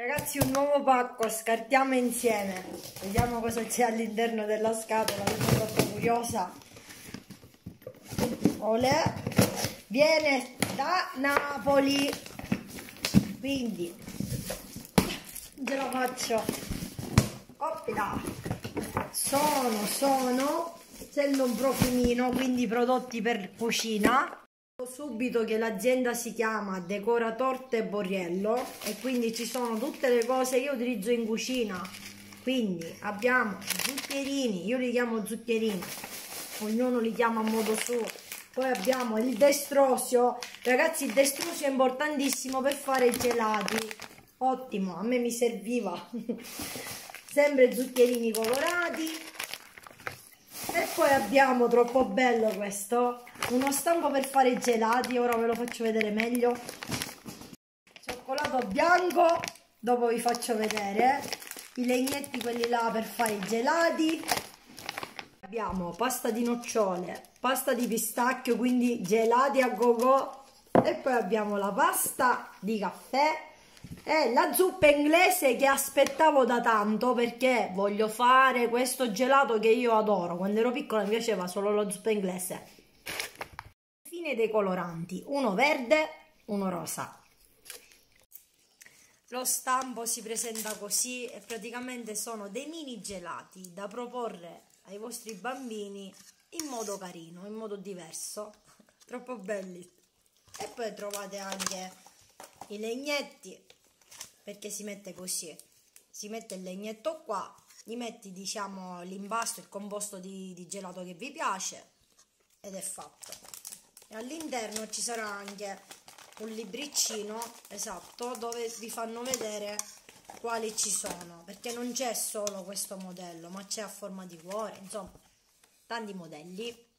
Ragazzi, un nuovo pacco, scartiamo insieme. Vediamo cosa c'è all'interno della scatola, sono troppo curiosa. Olè, viene da Napoli, quindi ce la faccio. Oppila. Sento un profumino, quindi prodotti per cucina. Subito che l'azienda si chiama Decora Torte Borriello e quindi ci sono tutte le cose che io utilizzo in cucina. Quindi abbiamo zuccherini, io li chiamo zuccherini, ognuno li chiama a modo suo. Poi abbiamo il destrosio. Ragazzi, il destrosio è importantissimo per fare i gelati. Ottimo, a me mi serviva. Sempre zuccherini colorati. E poi abbiamo, troppo bello questo, uno stampo per fare i gelati. Ora ve lo faccio vedere meglio. Cioccolato bianco, dopo vi faccio vedere. I legnetti, quelli là per fare i gelati. Abbiamo pasta di nocciole, pasta di pistacchio, quindi gelati a go-go. E poi abbiamo la pasta di caffè e la zuppa inglese che aspettavo da tanto, perché voglio fare questo gelato che io adoro. Quando ero piccola mi piaceva solo la zuppa inglese. Fine dei coloranti, uno verde, uno rosa. Lo stampo si presenta così e praticamente sono dei mini gelati da proporre ai vostri bambini in modo carino, in modo diverso. Troppo belli. E poi trovate anche i legnetti, perché si mette così, si mette il legnetto qua, gli metti, diciamo, l'impasto, il composto di gelato che vi piace ed è fatto. E all'interno ci sarà anche un libricino, esatto, dove vi fanno vedere quali ci sono, perché non c'è solo questo modello, ma c'è a forma di cuore, insomma, tanti modelli.